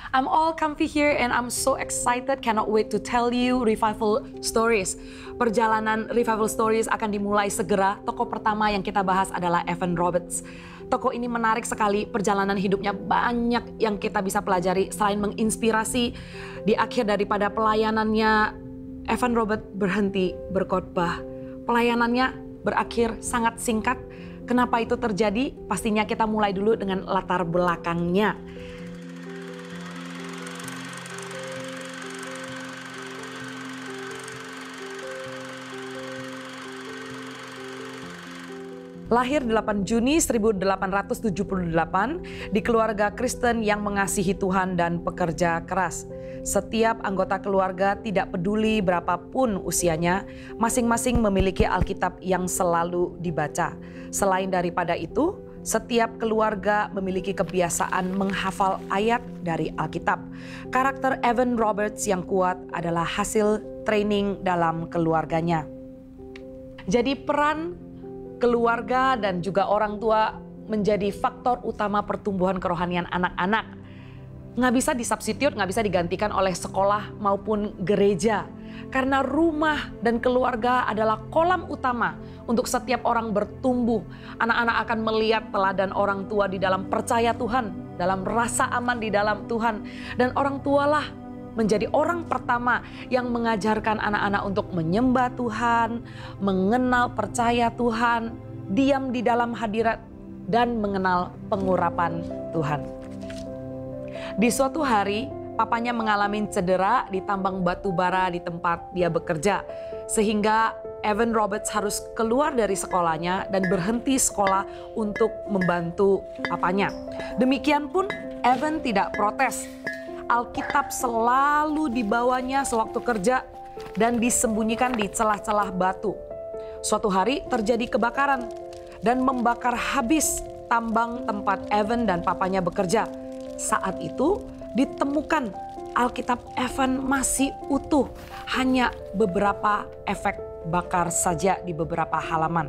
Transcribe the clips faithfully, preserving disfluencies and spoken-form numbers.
I'm all comfy here and I'm so excited, cannot wait to tell you revival stories. Perjalanan revival stories akan dimulai segera. Tokoh pertama yang kita bahas adalah Evan Roberts. Tokoh ini menarik sekali, perjalanan hidupnya banyak yang kita bisa pelajari. Selain menginspirasi, di akhir daripada pelayanannya, Evan Roberts berhenti berkhotbah. Pelayanannya berakhir sangat singkat. Kenapa itu terjadi? Pastinya kita mulai dulu dengan latar belakangnya. Lahir delapan Juni seribu delapan ratus tujuh puluh delapan di keluarga Kristen yang mengasihi Tuhan dan pekerja keras. Setiap anggota keluarga, tidak peduli berapapun usianya, masing-masing memiliki Alkitab yang selalu dibaca. Selain daripada itu, setiap keluarga memiliki kebiasaan menghafal ayat dari Alkitab. Karakter Evan Roberts yang kuat adalah hasil training dalam keluarganya. Jadi peran keluarga dan juga orang tua menjadi faktor utama pertumbuhan kerohanian anak-anak. Nggak bisa disubstitute, nggak bisa digantikan oleh sekolah maupun gereja. Karena rumah dan keluarga adalah kolam utama untuk setiap orang bertumbuh. Anak-anak akan melihat teladan orang tua di dalam percaya Tuhan, dalam rasa aman di dalam Tuhan. Dan orang tualah menjadi orang pertama yang mengajarkan anak-anak untuk menyembah Tuhan, mengenal percaya Tuhan, diam di dalam hadirat, dan mengenal pengurapan Tuhan. Di suatu hari, papanya mengalami cedera di tambang batu bara di tempat dia bekerja. Sehingga Evan Roberts harus keluar dari sekolahnya dan berhenti sekolah untuk membantu papanya. Demikian pun Evan tidak protes. Alkitab selalu dibawanya sewaktu kerja dan disembunyikan di celah-celah batu. Suatu hari terjadi kebakaran dan membakar habis tambang tempat Evan dan papanya bekerja. Saat itu ditemukan Alkitab Evan masih utuh, hanya beberapa efek bakar saja di beberapa halaman.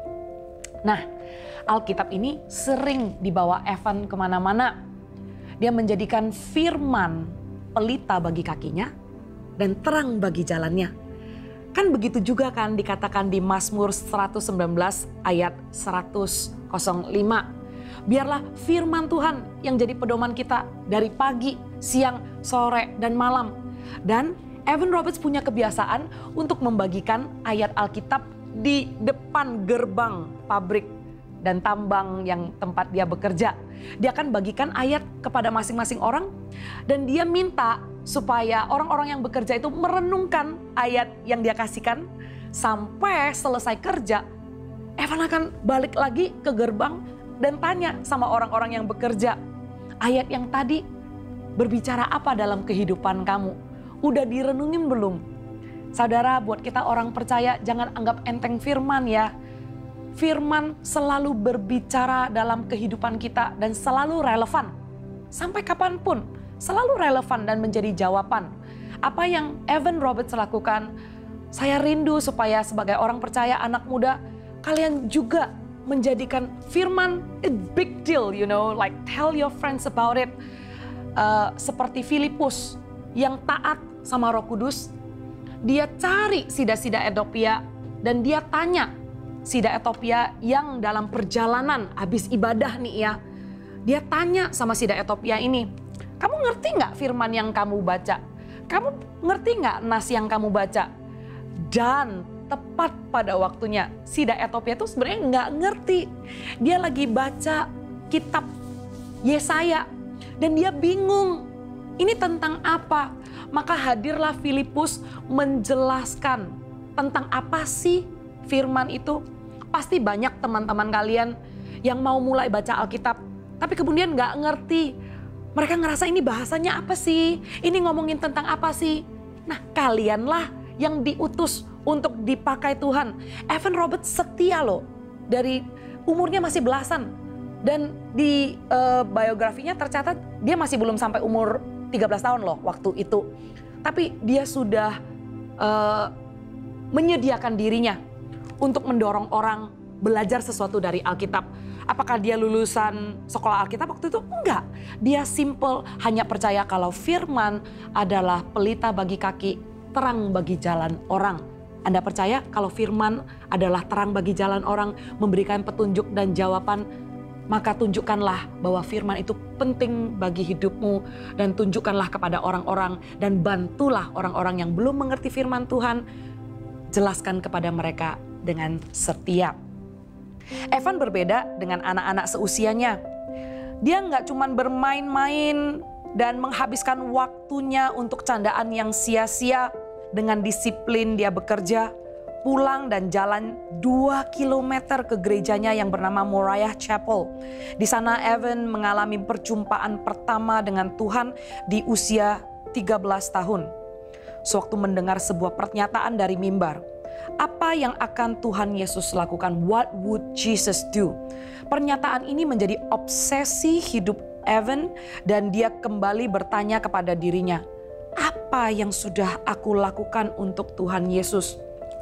Nah, Alkitab ini sering dibawa Evan kemana-mana. Dia menjadikan firman pelita bagi kakinya dan terang bagi jalannya. Kan begitu juga kan dikatakan di Mazmur seratus sembilan belas ayat seratus lima. Biarlah firman Tuhan yang jadi pedoman kita dari pagi, siang, sore, dan malam. Dan Evan Roberts punya kebiasaan untuk membagikan ayat Alkitab di depan gerbang pabrik dan tambang yang tempat dia bekerja. Dia akan bagikan ayat kepada masing-masing orang dan dia minta supaya orang-orang yang bekerja itu merenungkan ayat yang dia kasihkan sampai selesai kerja. Evan akan balik lagi ke gerbang dan tanya sama orang-orang yang bekerja, ayat yang tadi berbicara apa dalam kehidupan kamu? Udah direnungin belum? Saudara, buat kita orang percaya jangan anggap enteng firman ya. Firman selalu berbicara dalam kehidupan kita dan selalu relevan. Sampai kapanpun, selalu relevan dan menjadi jawaban. Apa yang Evan Roberts lakukan, saya rindu supaya sebagai orang percaya anak muda, kalian juga menjadikan firman a big deal, you know, like tell your friends about it. Uh, seperti Filipus yang taat sama Roh Kudus, dia cari sida-sida Etiopia dan dia tanya sida Etiopia yang dalam perjalanan habis ibadah nih ya. Dia tanya sama sida Etiopia ini, kamu ngerti nggak firman yang kamu baca? Kamu ngerti nggak nas yang kamu baca? Dan tepat pada waktunya, sida Etiopia itu sebenarnya nggak ngerti. Dia lagi baca kitab Yesaya dan dia bingung. Ini tentang apa? Maka hadirlah Filipus menjelaskan tentang apa sih firman itu. Pasti banyak teman-teman kalian yang mau mulai baca Alkitab, tapi kemudian nggak ngerti. Mereka ngerasa ini bahasanya apa sih? Ini ngomongin tentang apa sih? Nah, kalianlah yang diutus untuk dipakai Tuhan. Evan Roberts setia loh, dari umurnya masih belasan. Dan di uh, biografinya tercatat dia masih belum sampai umur tiga belas tahun loh waktu itu. Tapi dia sudah uh, menyediakan dirinya untuk mendorong orang belajar sesuatu dari Alkitab. Apakah dia lulusan sekolah Alkitab waktu itu? Enggak. Dia simple, hanya percaya kalau firman adalah pelita bagi kaki, terang bagi jalan orang. Anda percaya kalau firman adalah terang bagi jalan orang, memberikan petunjuk dan jawaban, maka tunjukkanlah bahwa firman itu penting bagi hidupmu dan tunjukkanlah kepada orang-orang dan bantulah orang-orang yang belum mengerti firman Tuhan, jelaskan kepada mereka dengan setia. Evan berbeda dengan anak-anak seusianya. Dia nggak cuma bermain-main dan menghabiskan waktunya untuk candaan yang sia-sia. Dengan disiplin dia bekerja, pulang dan jalan dua kilometer ke gerejanya yang bernama Moriah Chapel. Di sana Evan mengalami perjumpaan pertama dengan Tuhan di usia tiga belas tahun. Sewaktu mendengar sebuah pernyataan dari mimbar, apa yang akan Tuhan Yesus lakukan? What would Jesus do? Pernyataan ini menjadi obsesi hidup Evan dan dia kembali bertanya kepada dirinya, apa yang sudah aku lakukan untuk Tuhan Yesus?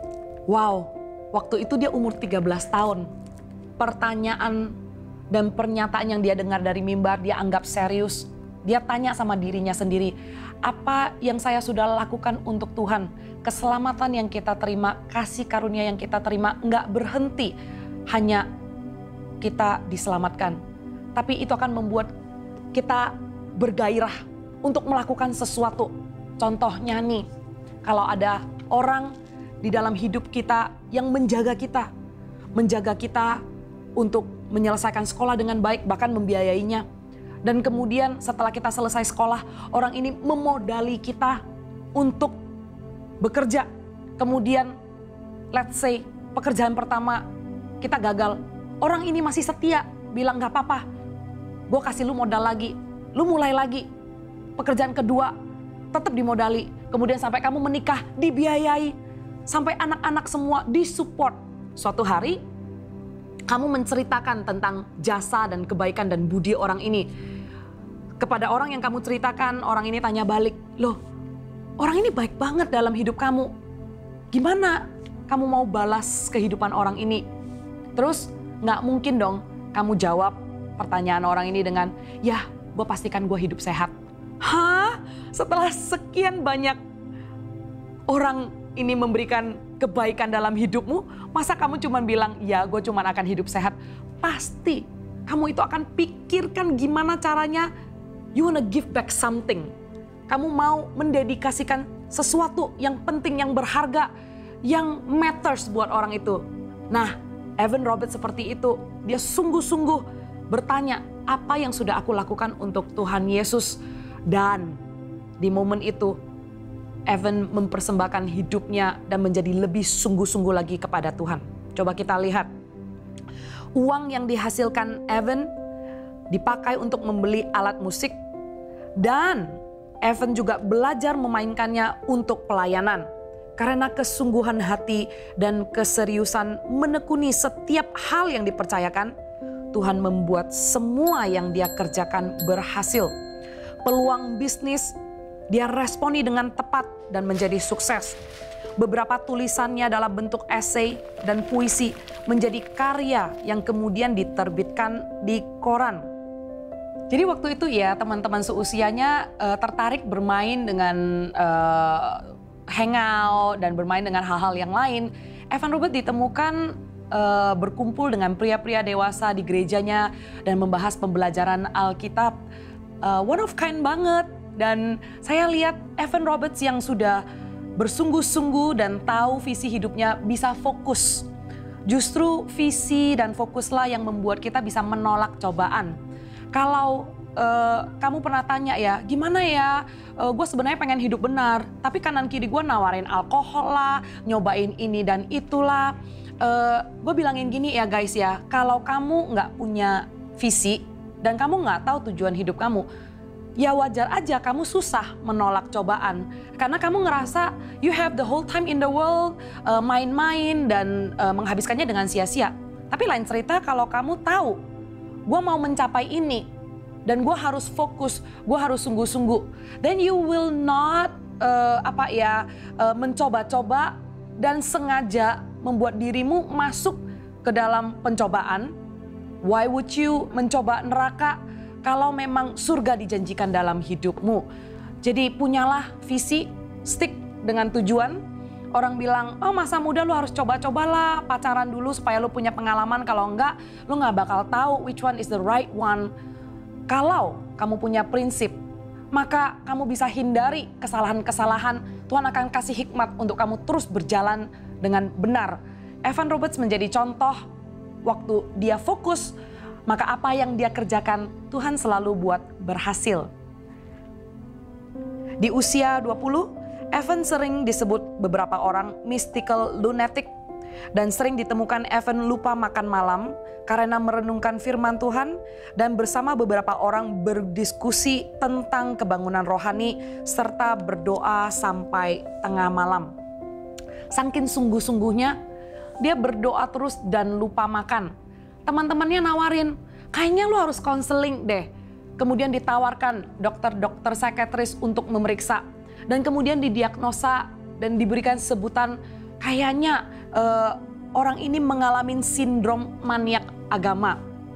Wow, waktu itu dia umur tiga belas tahun. Pertanyaan dan pernyataan yang dia dengar dari mimbar dia anggap serius. Dia tanya sama dirinya sendiri, apa yang saya sudah lakukan untuk Tuhan? Keselamatan yang kita terima, kasih karunia yang kita terima nggak berhenti hanya kita diselamatkan. Tapi itu akan membuat kita bergairah untuk melakukan sesuatu. Contohnya nih, kalau ada orang di dalam hidup kita yang menjaga kita. Menjaga kita untuk menyelesaikan sekolah dengan baik, bahkan membiayainya. Dan kemudian setelah kita selesai sekolah, orang ini memodali kita untuk bekerja. Kemudian let's say pekerjaan pertama kita gagal. Orang ini masih setia, bilang gak apa-apa. Gue kasih lu modal lagi, lu mulai lagi. Pekerjaan kedua tetap dimodali. Kemudian sampai kamu menikah, dibiayai. Sampai anak-anak semua disupport. Suatu hari kamu menceritakan tentang jasa dan kebaikan dan budi orang ini. Kepada orang yang kamu ceritakan, orang ini tanya balik, loh orang ini baik banget dalam hidup kamu. Gimana kamu mau balas kehidupan orang ini? Terus gak mungkin dong kamu jawab pertanyaan orang ini dengan, ya gue pastikan gue hidup sehat. Hah? Setelah sekian banyak orang ini memberikan kebaikan dalam hidupmu, masa kamu cuma bilang, ya gue cuma akan hidup sehat? Pasti kamu itu akan pikirkan gimana caranya you wanna give back something. Kamu mau mendedikasikan sesuatu yang penting, yang berharga, yang matters buat orang itu. Nah, Evan Roberts seperti itu. Dia sungguh-sungguh bertanya, apa yang sudah aku lakukan untuk Tuhan Yesus? Dan di momen itu, Evan mempersembahkan hidupnya dan menjadi lebih sungguh-sungguh lagi kepada Tuhan. Coba kita lihat. Uang yang dihasilkan Evan dipakai untuk membeli alat musik. Dan Evan juga belajar memainkannya untuk pelayanan. Karena kesungguhan hati dan keseriusan menekuni setiap hal yang dipercayakan, Tuhan membuat semua yang dia kerjakan berhasil. Peluang bisnis dia responi dengan tepat dan menjadi sukses. Beberapa tulisannya dalam bentuk esai dan puisi menjadi karya yang kemudian diterbitkan di koran. Jadi waktu itu ya teman-teman seusianya uh, tertarik bermain dengan uh, hangout dan bermain dengan hal-hal yang lain. Evan Roberts ditemukan uh, berkumpul dengan pria-pria dewasa di gerejanya dan membahas pembelajaran Alkitab. Uh, one of kind banget. Dan saya lihat Evan Roberts yang sudah bersungguh-sungguh dan tahu visi hidupnya bisa fokus. Justru visi dan fokuslah yang membuat kita bisa menolak cobaan. Kalau uh, kamu pernah tanya ya, gimana ya uh, gue sebenarnya pengen hidup benar. Tapi kanan kiri gue nawarin alkohol lah, nyobain ini dan itulah. Uh, gue bilangin gini ya guys ya, kalau kamu gak punya visi dan kamu gak tahu tujuan hidup kamu, ya wajar aja kamu susah menolak cobaan. Karena kamu ngerasa you have the whole time in the world, uh, main-main dan uh, menghabiskannya dengan sia-sia. Tapi lain cerita kalau kamu tahu, gue mau mencapai ini dan gue harus fokus, gue harus sungguh-sungguh. Then you will not uh, apa ya uh, mencoba-coba dan sengaja membuat dirimu masuk ke dalam pencobaan? Why would you mencoba neraka kalau memang surga dijanjikan dalam hidupmu? Jadi punyalah visi, stick dengan tujuan. Orang bilang, oh masa muda lu harus coba-cobalah pacaran dulu supaya lu punya pengalaman. Kalau enggak, lu gak bakal tahu which one is the right one. Kalau kamu punya prinsip, maka kamu bisa hindari kesalahan-kesalahan. Tuhan akan kasih hikmat untuk kamu terus berjalan dengan benar. Evan Roberts menjadi contoh waktu dia fokus, maka apa yang dia kerjakan Tuhan selalu buat berhasil. Di usia dua puluh, Evan sering disebut beberapa orang mystical lunatic dan sering ditemukan Evan lupa makan malam karena merenungkan firman Tuhan dan bersama beberapa orang berdiskusi tentang kebangunan rohani serta berdoa sampai tengah malam. Saking sungguh-sungguhnya dia berdoa terus dan lupa makan. Teman-temannya nawarin, kayaknya lu harus konseling deh. Kemudian ditawarkan dokter-dokter psikiatris untuk memeriksa. Dan kemudian didiagnosa dan diberikan sebutan kayaknya uh, orang ini mengalami sindrom maniak agama.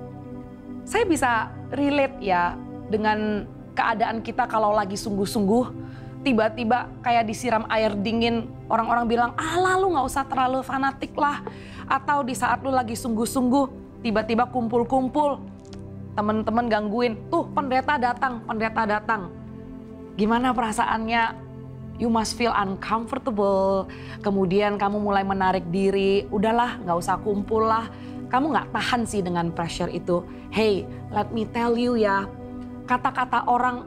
Saya bisa relate ya dengan keadaan kita kalau lagi sungguh-sungguh, tiba-tiba kayak disiram air dingin, orang-orang bilang, ah lu gak usah terlalu fanatik lah. Atau di saat lu lagi sungguh-sungguh, tiba-tiba kumpul-kumpul, teman-teman gangguin, tuh pendeta datang, pendeta datang. Gimana perasaannya? You must feel uncomfortable. Kemudian kamu mulai menarik diri. Udahlah, gak usah kumpul lah. Kamu gak tahan sih dengan pressure itu. Hey, let me tell you ya. Kata-kata orang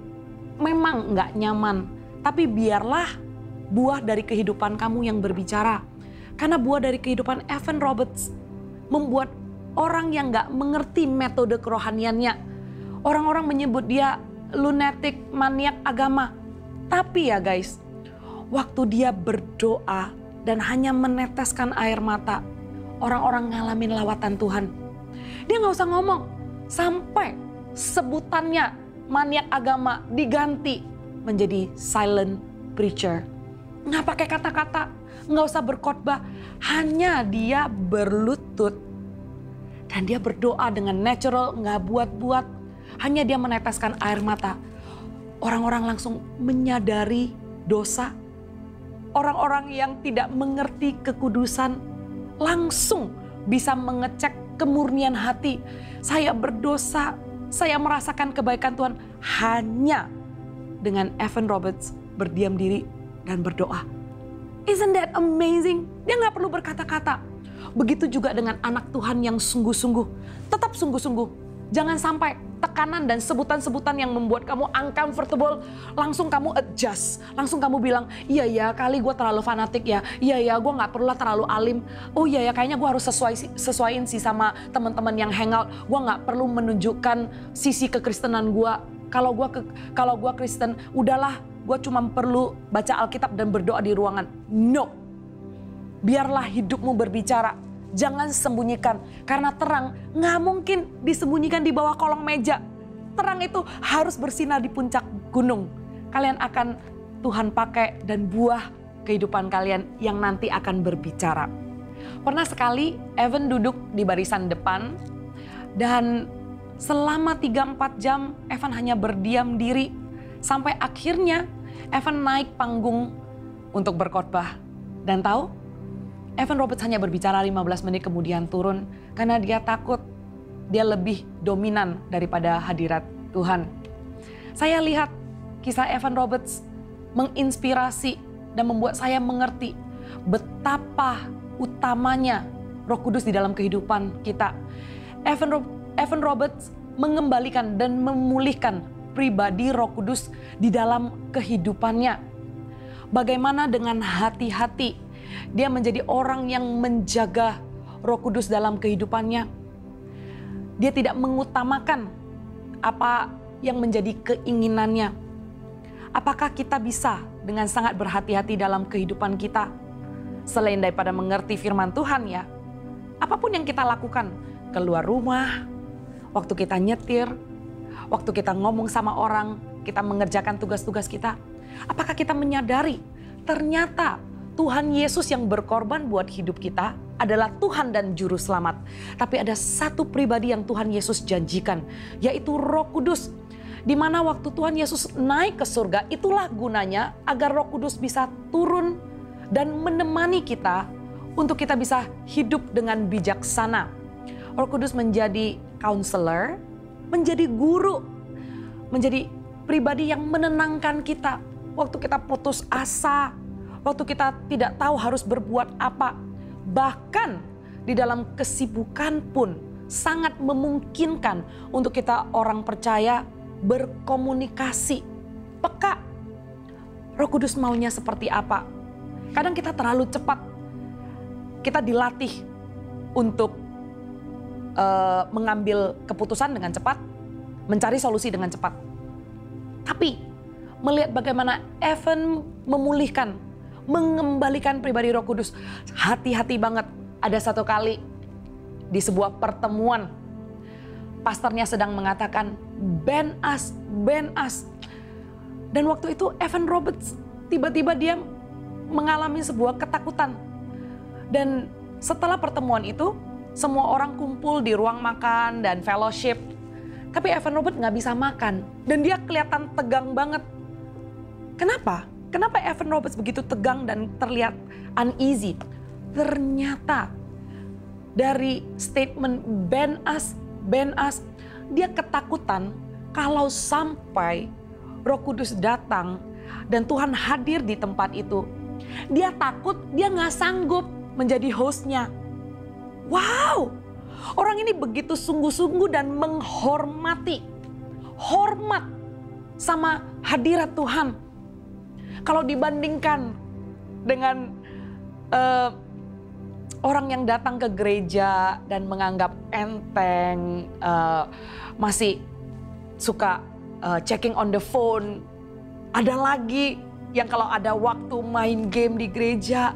memang gak nyaman. Tapi biarlah buah dari kehidupan kamu yang berbicara. Karena buah dari kehidupan Evan Roberts membuat orang yang gak mengerti metode kerohaniannya. Orang-orang menyebut dia lunatic, maniak agama. Tapi ya guys, waktu dia berdoa dan hanya meneteskan air mata, orang-orang ngalamin lawatan Tuhan. Dia gak usah ngomong, sampai sebutannya maniak agama diganti menjadi silent preacher. Nggak pakai kata-kata, nggak usah berkhotbah, hanya dia berlutut. Dan dia berdoa dengan natural, nggak buat-buat. Hanya dia meneteskan air mata. Orang-orang langsung menyadari dosa. Orang-orang yang tidak mengerti kekudusan langsung bisa mengecek kemurnian hati. Saya berdosa, saya merasakan kebaikan Tuhan hanya dengan Evan Roberts berdiam diri dan berdoa. Isn't that amazing? Dia nggak perlu berkata-kata. Begitu juga dengan anak Tuhan yang sungguh-sungguh. Tetap sungguh-sungguh. Jangan sampai tekanan dan sebutan-sebutan yang membuat kamu uncomfortable, langsung kamu adjust. Langsung kamu bilang, iya ya kali gue terlalu fanatik ya. Iya ya gue gak perlulah terlalu alim. Oh iya ya kayaknya gue harus sesuai, sesuaiin sih sama teman-teman yang hangout. Gue gak perlu menunjukkan sisi kekristenan gue. Kalau gue ke, kalau gue Kristen, udahlah gue cuma perlu baca Alkitab dan berdoa di ruangan. No. Biarlah hidupmu berbicara. Jangan sembunyikan, karena terang nggak mungkin disembunyikan di bawah kolong meja. Terang itu harus bersinar di puncak gunung. Kalian akan Tuhan pakai dan buah kehidupan kalian yang nanti akan berbicara. Pernah sekali Evan duduk di barisan depan dan selama tiga sampai empat jam Evan hanya berdiam diri. Sampai akhirnya Evan naik panggung untuk berkhotbah. Dan tahu? Evan Roberts hanya berbicara lima belas menit kemudian turun karena dia takut dia lebih dominan daripada hadirat Tuhan. Saya lihat kisah Evan Roberts menginspirasi dan membuat saya mengerti betapa utamanya Roh Kudus di dalam kehidupan kita. Evan, Ro- Evan Roberts mengembalikan dan memulihkan pribadi Roh Kudus di dalam kehidupannya. Bagaimana dengan hati-hati? Dia menjadi orang yang menjaga Roh Kudus dalam kehidupannya. Dia tidak mengutamakan apa yang menjadi keinginannya. Apakah kita bisa dengan sangat berhati-hati dalam kehidupan kita? Selain daripada mengerti firman Tuhan ya. Apapun yang kita lakukan, keluar rumah, waktu kita nyetir, waktu kita ngomong sama orang, kita mengerjakan tugas-tugas kita. Apakah kita menyadari ternyata Tuhan Yesus yang berkorban buat hidup kita adalah Tuhan dan Juru Selamat. Tapi ada satu pribadi yang Tuhan Yesus janjikan, yaitu Roh Kudus. Di mana waktu Tuhan Yesus naik ke surga, itulah gunanya agar Roh Kudus bisa turun dan menemani kita untuk kita bisa hidup dengan bijaksana. Roh Kudus menjadi counselor, menjadi guru, menjadi pribadi yang menenangkan kita waktu kita putus asa, waktu kita tidak tahu harus berbuat apa. Bahkan di dalam kesibukan pun sangat memungkinkan untuk kita orang percaya berkomunikasi. Peka. Roh Kudus maunya seperti apa? Kadang kita terlalu cepat. Kita dilatih untuk uh, mengambil keputusan dengan cepat, mencari solusi dengan cepat. Tapi melihat bagaimana Evan memulihkan, mengembalikan pribadi Roh Kudus. Hati-hati banget. Ada satu kali di sebuah pertemuan, pastornya sedang mengatakan, ban us, ban us. Dan waktu itu Evan Roberts tiba-tiba dia mengalami sebuah ketakutan. Dan setelah pertemuan itu, semua orang kumpul di ruang makan dan fellowship. Tapi Evan Roberts nggak bisa makan. Dan dia kelihatan tegang banget. Kenapa? Kenapa Evan Roberts begitu tegang dan terlihat uneasy? Ternyata dari statement ban us, ban us, dia ketakutan kalau sampai Roh Kudus datang dan Tuhan hadir di tempat itu. Dia takut dia nggak sanggup menjadi hostnya. Wow, orang ini begitu sungguh-sungguh dan menghormati, hormat sama hadirat Tuhan. Kalau dibandingkan dengan uh, orang yang datang ke gereja dan menganggap enteng, uh, masih suka uh, checking on the phone. Ada lagi yang kalau ada waktu main game di gereja.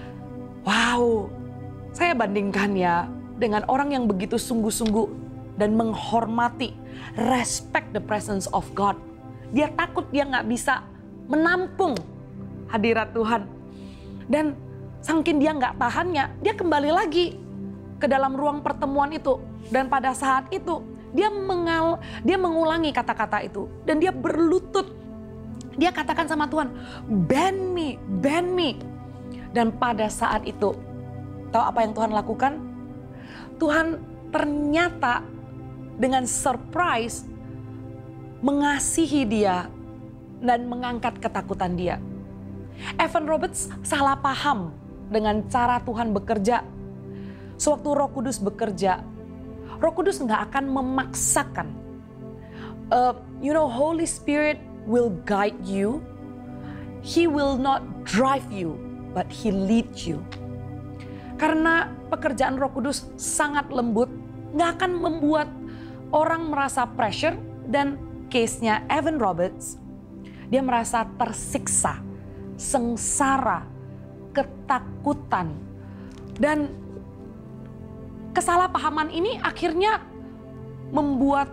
Wow, saya bandingkan ya dengan orang yang begitu sungguh-sungguh dan menghormati, respect the presence of God. Dia takut dia nggak bisa menampung hadirat Tuhan. Dan saking dia nggak tahannya, dia kembali lagi ke dalam ruang pertemuan itu. Dan pada saat itu dia mengal, dia mengulangi kata-kata itu. Dan dia berlutut. Dia katakan sama Tuhan, ban me, ban me. Dan pada saat itu, tahu apa yang Tuhan lakukan? Tuhan ternyata dengan surprise mengasihi dia dan mengangkat ketakutan dia. Evan Roberts salah paham dengan cara Tuhan bekerja. Sewaktu Roh Kudus bekerja, Roh Kudus nggak akan memaksakan. Uh, you know, Holy Spirit will guide you. He will not drive you, but He lead you. Karena pekerjaan Roh Kudus sangat lembut, nggak akan membuat orang merasa pressure. Dan case-nya Evan Roberts, dia merasa tersiksa, sengsara, ketakutan. Dan kesalahpahaman ini akhirnya membuat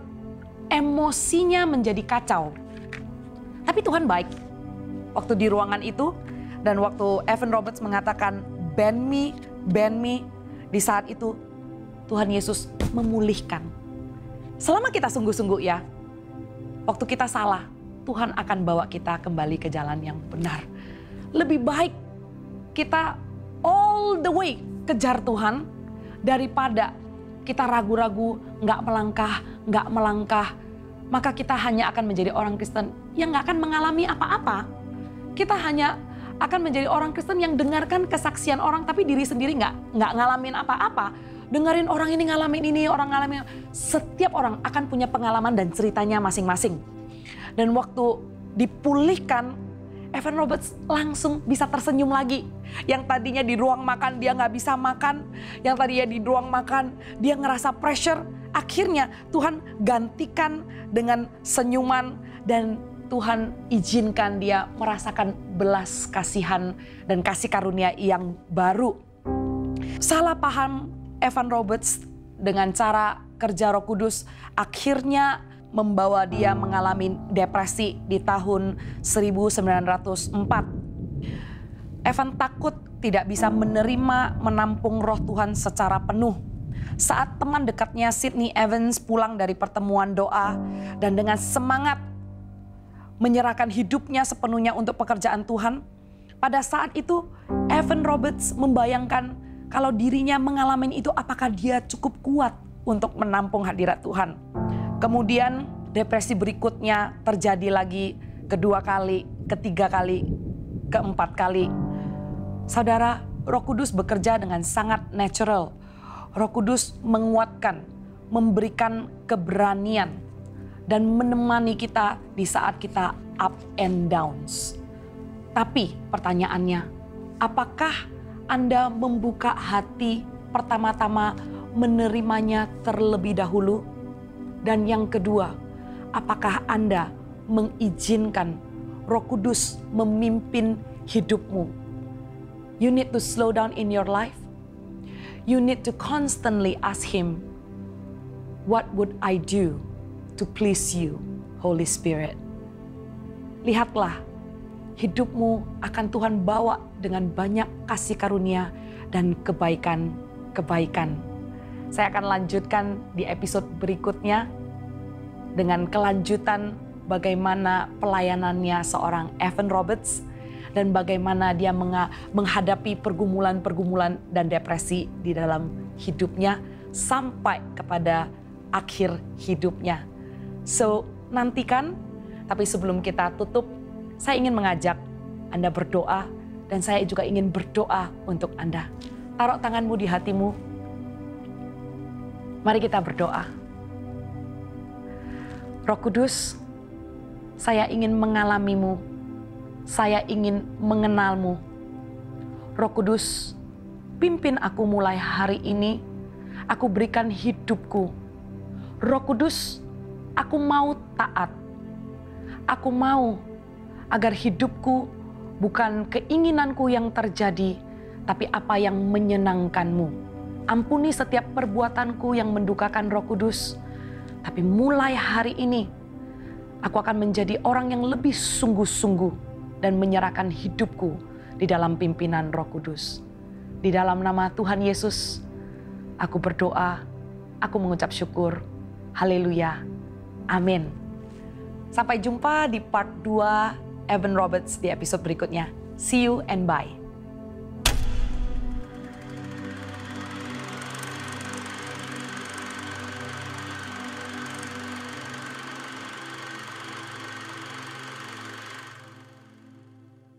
emosinya menjadi kacau. Tapi Tuhan baik. Waktu di ruangan itu dan waktu Evan Roberts mengatakan ban me, ban me, di saat itu Tuhan Yesus memulihkan. Selama kita sungguh-sungguh ya, waktu kita salah, Tuhan akan bawa kita kembali ke jalan yang benar. Lebih baik kita all the way kejar Tuhan daripada kita ragu-ragu, nggak melangkah, nggak melangkah. Maka kita hanya akan menjadi orang Kristen yang nggak akan mengalami apa-apa. Kita hanya akan menjadi orang Kristen yang dengarkan kesaksian orang tapi diri sendiri nggak nggak ngalamin apa-apa. Dengerin orang ini ngalamin ini, orang ngalamin. Setiap orang akan punya pengalaman dan ceritanya masing-masing. Dan waktu dipulihkan, Evan Roberts langsung bisa tersenyum lagi. Yang tadinya di ruang makan dia nggak bisa makan. Yang tadinya di ruang makan dia ngerasa pressure. Akhirnya Tuhan gantikan dengan senyuman. Dan Tuhan izinkan dia merasakan belas kasihan dan kasih karunia yang baru. Salah paham Evan Roberts dengan cara kerja Roh Kudus akhirnya membawa dia mengalami depresi di tahun seribu sembilan ratus empat. Evan takut tidak bisa menerima menampung roh Tuhan secara penuh. Saat teman dekatnya Sydney Evans pulang dari pertemuan doa dan dengan semangat menyerahkan hidupnya sepenuhnya untuk pekerjaan Tuhan, pada saat itu Evan Roberts membayangkan kalau dirinya mengalami itu, apakah dia cukup kuat untuk menampung hadirat Tuhan. Kemudian depresi berikutnya terjadi lagi, kedua kali, ketiga kali, keempat kali. Saudara, Roh Kudus bekerja dengan sangat natural. Roh Kudus menguatkan, memberikan keberanian, dan menemani kita di saat kita up and downs. Tapi pertanyaannya, apakah Anda membuka hati pertama-tama menerimanya terlebih dahulu? Dan yang kedua, apakah Anda mengizinkan Roh Kudus memimpin hidupmu? You need to slow down in your life. You need to constantly ask Him, what would I do to please you, Holy Spirit? Lihatlah, hidupmu akan Tuhan bawa dengan banyak kasih karunia dan kebaikan-kebaikan. Saya akan lanjutkan di episode berikutnya dengan kelanjutan bagaimana pelayanannya seorang Evan Roberts dan bagaimana dia menghadapi pergumulan-pergumulan dan depresi di dalam hidupnya sampai kepada akhir hidupnya. So, nantikan, tapi sebelum kita tutup, saya ingin mengajak Anda berdoa dan saya juga ingin berdoa untuk Anda. Taruh tanganmu di hatimu. Mari kita berdoa. Roh Kudus, saya ingin mengalamimu. Saya ingin mengenalmu. Roh Kudus, pimpin aku mulai hari ini. Aku berikan hidupku. Roh Kudus, aku mau taat. Aku mau agar hidupku bukan keinginanku yang terjadi, tapi apa yang menyenangkanmu. Ampuni setiap perbuatanku yang mendukakan Roh Kudus. Tapi mulai hari ini, aku akan menjadi orang yang lebih sungguh-sungguh dan menyerahkan hidupku di dalam pimpinan Roh Kudus. Di dalam nama Tuhan Yesus, aku berdoa, aku mengucap syukur. Haleluya. Amin. Sampai jumpa di part dua Evan Roberts di episode berikutnya. See you and bye.